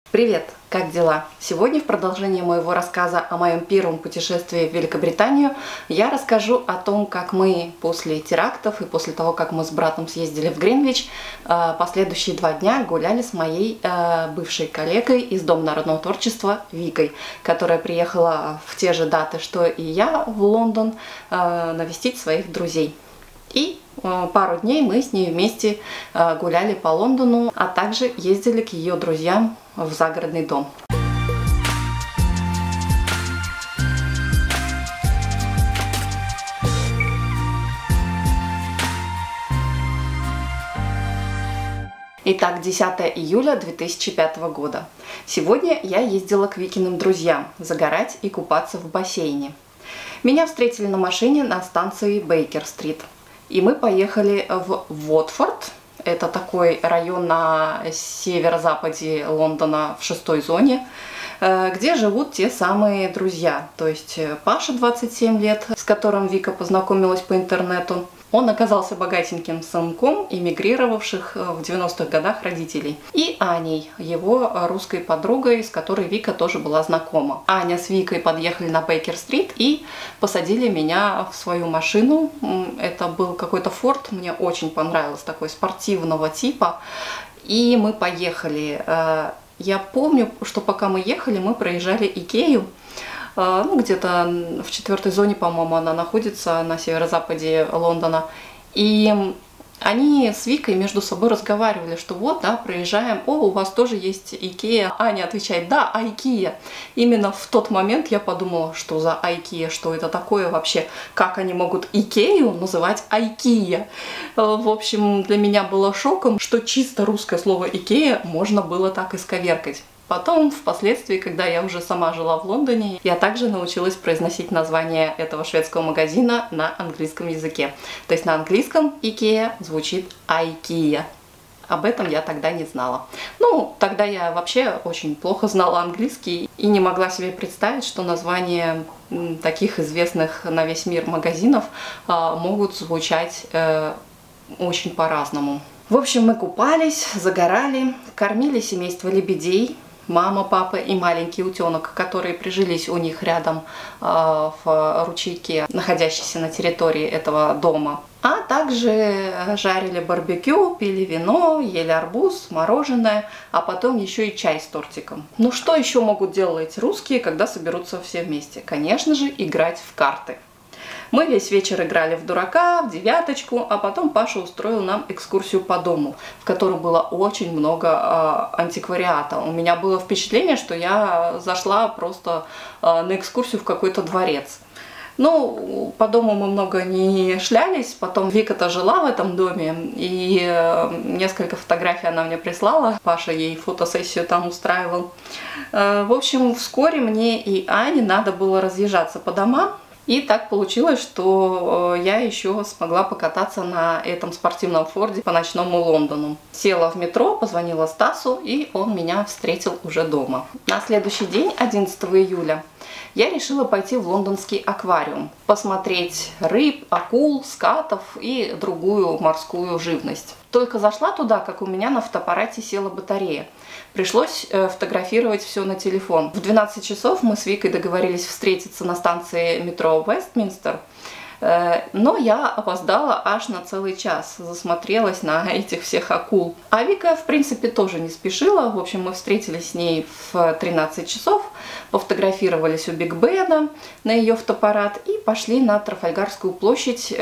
Привет! Как дела? Сегодня в продолжении моего рассказа о моем первом путешествии в Великобританию я расскажу о том, как мы после терактов и после того, как мы с братом съездили в Гринвич, последующие 2 дня гуляли с моей бывшей коллегой из Дома народного творчества Викой, которая приехала в те же даты, что и я, в Лондон навестить своих друзей. И пару дней мы с ней вместе гуляли по Лондону, а также ездили к ее друзьям в загородный дом. Итак, 10 июля 2005 года. Сегодня я ездила к Викиным друзьям загорать и купаться в бассейне. Меня встретили на машине на станции Бейкер-стрит. И мы поехали в Уотфорд. Это такой район на северо-западе Лондона в 6-й зоне, где живут те самые друзья. То есть Паша, 27 лет, с которым Вика познакомилась по интернету. Он оказался богатеньким сынком эмигрировавших в 90-х годах родителей. И Аней, его русской подругой, с которой Вика тоже была знакома. Аня с Викой подъехали на Бейкер-стрит и посадили меня в свою машину. Это был какой-то Форд, мне очень понравилось, такой спортивного типа. И мы поехали. Я помню, что пока мы ехали, мы проезжали Икею. Где-то в 4-й зоне, по-моему, она находится на северо-западе Лондона. И они с Викой между собой разговаривали, что вот, да, проезжаем, о, у вас тоже есть Икея. Аня отвечает, да, Айкия. Именно в тот момент я подумала, что за Айкия, что это такое вообще, как они могут Икею называть Айкия. В общем, для меня было шоком, что чисто русское слово Икея можно было так исковеркать. Потом, впоследствии, когда я уже сама жила в Лондоне, я также научилась произносить название этого шведского магазина на английском языке. То есть на английском Икея звучит Айкия. Об этом я тогда не знала. Тогда я вообще очень плохо знала английский и не могла себе представить, что названия таких известных на весь мир магазинов могут звучать очень по-разному. В общем, мы купались, загорали, кормили семейство лебедей. Мама, папа и маленький утенок, которые прижились у них рядом в ручейке, находящейся на территории этого дома. А также жарили барбекю, пили вино, ели арбуз, мороженое, а потом еще и чай с тортиком. Ну что еще могут делать русские, когда соберутся все вместе? Конечно же, играть в карты. Мы весь вечер играли в дурака, в девяточку, а потом Паша устроил нам экскурсию по дому, в котором было очень много антиквариата. У меня было впечатление, что я зашла просто на экскурсию в какой-то дворец. По дому мы много не шлялись, потом Вика-то жила в этом доме, и несколько фотографий она мне прислала, Паша ей фотосессию там устраивал. В общем, вскоре мне и Ане надо было разъезжаться по домам. И так получилось, что я еще смогла покататься на этом спортивном Форде по ночному Лондону. Села в метро, позвонила Стасу, и он меня встретил уже дома. На следующий день, 11 июля, я решила пойти в лондонский аквариум, посмотреть рыб, акул, скатов и другую морскую живность. Только зашла туда, как у меня на фотоаппарате села батарея. Пришлось фотографировать все на телефон. В 12 часов мы с Викой договорились встретиться на станции метро Вестминстер, но я опоздала аж на целый час, засмотрелась на этих всех акул. А Вика, в принципе, тоже не спешила. В общем, мы встретились с ней в 13 часов, пофотографировались у Биг Бена на ее фотоаппарат и пошли на Трафальгарскую площадь,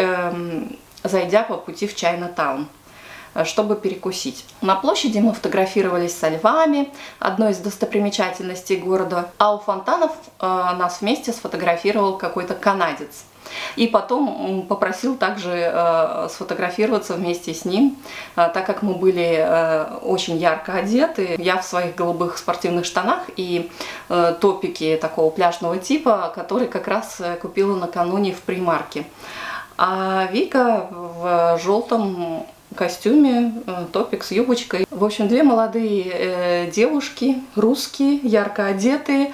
зайдя по пути в Чайна-таун, чтобы перекусить. На площади мы фотографировались со львами, одной из достопримечательностей города, а у фонтанов нас вместе сфотографировал какой-то канадец. И потом попросил также сфотографироваться вместе с ним, так как мы были очень ярко одеты. Я в своих голубых спортивных штанах и топике такого пляжного типа, который как раз купила накануне в Примарке. А Вика в желтом костюме, топик с юбочкой. В общем, две молодые девушки, русские, ярко одетые,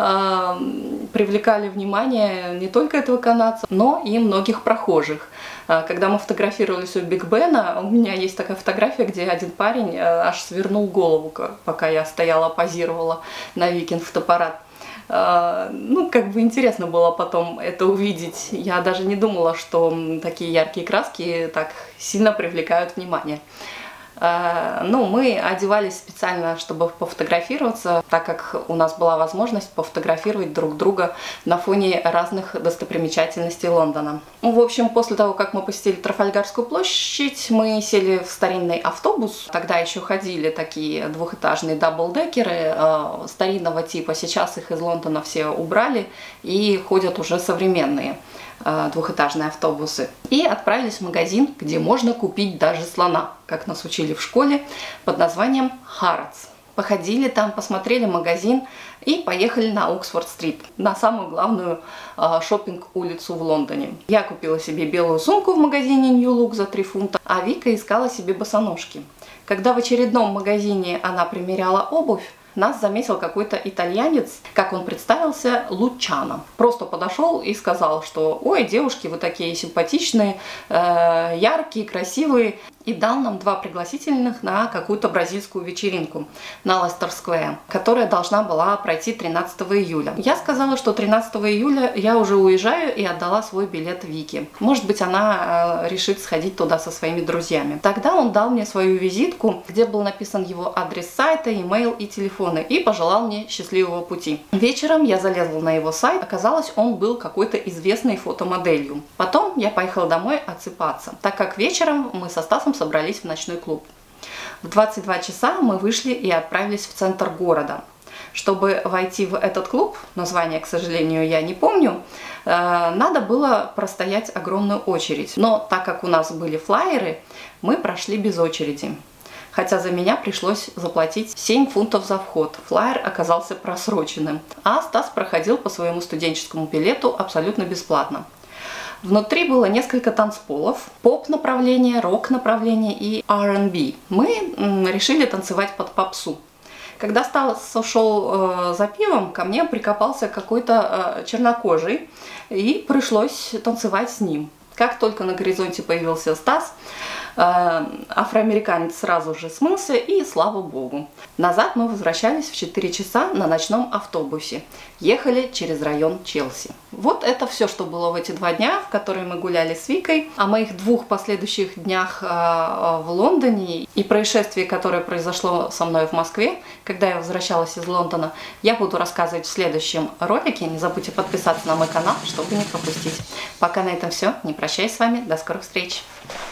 привлекали внимание не только этого канадца, но и многих прохожих. Когда мы фотографировались у Биг Бена, у меня есть такая фотография, где один парень аж свернул голову, пока я стояла, позировала на Викин фотоаппарат. Ну, как бы интересно было потом это увидеть. Я даже не думала, что такие яркие краски так сильно привлекают внимание. Ну, мы одевались специально, чтобы пофотографироваться, так как у нас была возможность пофотографировать друг друга на фоне разных достопримечательностей Лондона. Ну, в общем, после того, как мы посетили Трафальгарскую площадь, мы сели в старинный автобус. Тогда еще ходили такие двухэтажные даблдекеры старинного типа. Сейчас их из Лондона все убрали и ходят уже современные двухэтажные автобусы. И отправились в магазин, где можно купить даже слона, как нас учили в школе, под названием Harrods. Походили там, посмотрели магазин и поехали на Оксфорд-стрит, на самую главную шоппинг-улицу в Лондоне. Я купила себе белую сумку в магазине New Look за 3 фунта, а Вика искала себе босоножки. Когда в очередном магазине она примеряла обувь, нас заметил какой-то итальянец, как он представился, Лучано. Просто подошел и сказал, что «Ой, девушки, вы такие симпатичные, яркие, красивые», и дал нам 2 пригласительных на какую-то бразильскую вечеринку на Лестер-сквер, которая должна была пройти 13 июля. Я сказала, что 13 июля я уже уезжаю, и отдала свой билет Вике. Может быть, она решит сходить туда со своими друзьями. Тогда он дал мне свою визитку, где был написан его адрес сайта, имейл и телефоны, и пожелал мне счастливого пути. Вечером я залезла на его сайт, оказалось, он был какой-то известной фотомоделью. Потом я поехала домой отсыпаться, так как вечером мы со Стасом собрались в ночной клуб. В 22 часа мы вышли и отправились в центр города. Чтобы войти в этот клуб, название, к сожалению, я не помню, надо было простоять огромную очередь. Но так как у нас были флаеры, мы прошли без очереди. Хотя за меня пришлось заплатить 7 фунтов за вход. Флаер оказался просроченным. А Стас проходил по своему студенческому билету абсолютно бесплатно. Внутри было несколько танцполов, поп-направление, рок-направление и R&B. Мы решили танцевать под попсу. Когда Стас ушел за пивом, ко мне прикопался какой-то чернокожий, и пришлось танцевать с ним. Как только на горизонте появился Стас, афроамериканец сразу же смылся, и слава богу. Назад мы возвращались в 4 часа на ночном автобусе. Ехали через район Челси. Вот это все, что было в эти 2 дня, в которые мы гуляли с Викой. О моих 2 последующих днях в Лондоне и происшествии, которое произошло со мной в Москве, когда я возвращалась из Лондона, я буду рассказывать в следующем ролике. Не забудьте подписаться на мой канал, чтобы не пропустить. Пока на этом все. Не прощаюсь с вами. До скорых встреч!